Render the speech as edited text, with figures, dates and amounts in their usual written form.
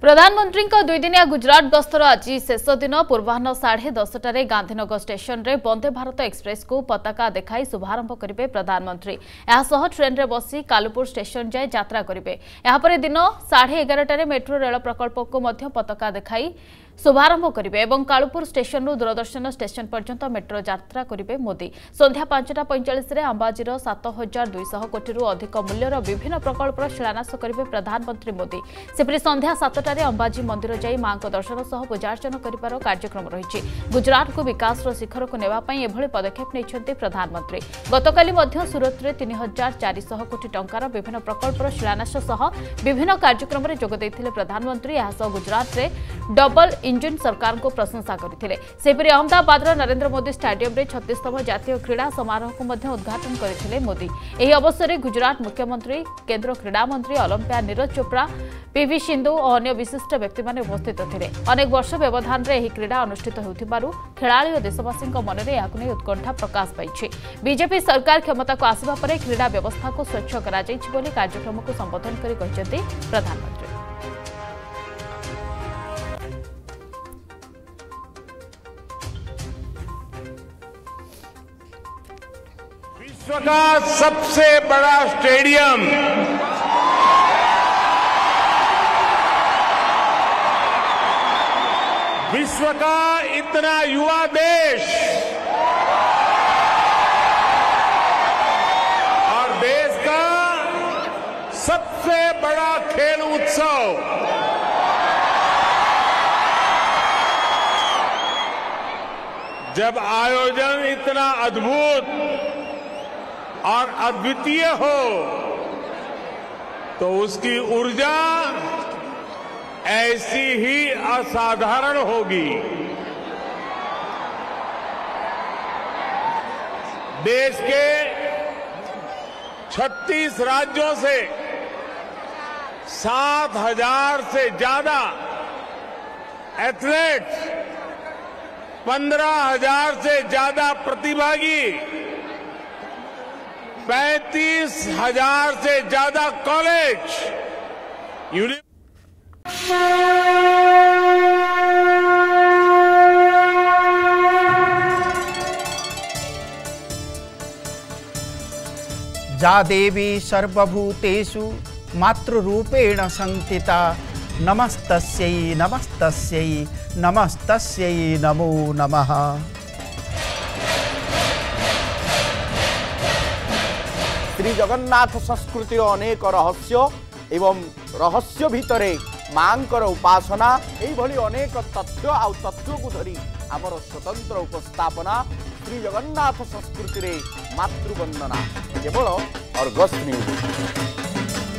प्रधानमंत्री दुईदिनिया गुजरात गस्तर आज शेष दिन पूर्वाह्न 10:30 गांधीनगर स्टेशन रे वंदे भारत एक्सप्रेस को पताका देखाई शुभारंभ करेंगे प्रधानमंत्री। ट्रेन रे बसी कालुपुर स्टेशन जाए यात्रा करेंगे। यापर दिन 11:30 मेट्रो रेल प्रकल्प को मध्य पताका देखाई शुभारंभ करेंगे और कालुपुर स्टेशन रु दूरदर्शन स्टेशन पर्यंत मेट्रो यात्रा करेंगे मोदी। संध्या 5:45 अंबाजीर 7,200 कोटी अधिक मूल्यर विभिन्न प्रकल्पर शिलान्यास करेंगे प्रधानमंत्री मोदी। सेपरि संध्या 7टारे अंबाजी मंदिर जाई मां को दर्शन सह पूजार्चना करिवार कार्यक्रम रही। गुजरात को विकास शिखर को नेवाई एभली पदक्षेप नहीं प्रधानमंत्री। गतकाली सूरत में 3,400 कोटी टंकार विभिन्न प्रकल्पर शिलान्यास सह विभिन्न कार्यक्रम में जोग देइथिले प्रधानमंत्री। गुजरात में डबल इंजिन सरकार को प्रशंसा करते। सेपरि अहमदाबाद नरेंद्र मोदी स्टाडियम रे 36तम जातीय क्रीड़ा समारोह को उद्घाटन करते मोदी। यह अवसर में गुजरात मुख्यमंत्री, केंद्र क्रीड़ा मंत्री, ओलंपियाड नीरज चोप्रा, पीवी सिंधु और अन्य विशिष्ट व्यक्ति माने उपस्थित थे। अनेक वर्ष व्यवधान रे क्रीड़ा अनुष्ठित होतिबारु खेलाड़ी और देशवासी मन में यह उत्कंठा प्रकाश पाई। बीजेपी सरकार क्षमता को आसवा पर क्रीड़ा व्यवस्था को स्वच्छ करा जायछि बोली कार्यक्रम को संबोधन करि कहिसेंति प्रधानमंत्री। विश्व का सबसे बड़ा स्टेडियम विश्व का इतना युवा देश और देश का सबसे बड़ा खेल उत्सव जब आयोजन इतना अद्भुत और अद्वितीय हो तो उसकी ऊर्जा ऐसी ही असाधारण होगी। देश के 36 राज्यों से 7,000 से ज्यादा एथलीट्स, 15,000 से ज्यादा प्रतिभागी, 35,000 से ज्यादा कॉलेज, जा देवी सर्वभूतेषु मातृरूपेण संस्थिता नमस्तस्यै नमस्तस्यै नमस्तस्यै नमो नमः। श्री जगन्नाथ संस्कृतिर अनेक रहस्य एवं रहस्य भितरे मांकर उपासना यही अनेक तथ्य आउ तत्व को धरी आमर स्वतंत्र उपस्थापना श्री जगन्नाथ संस्कृति रे मातृवंदना केवल अर्गस न्यूज।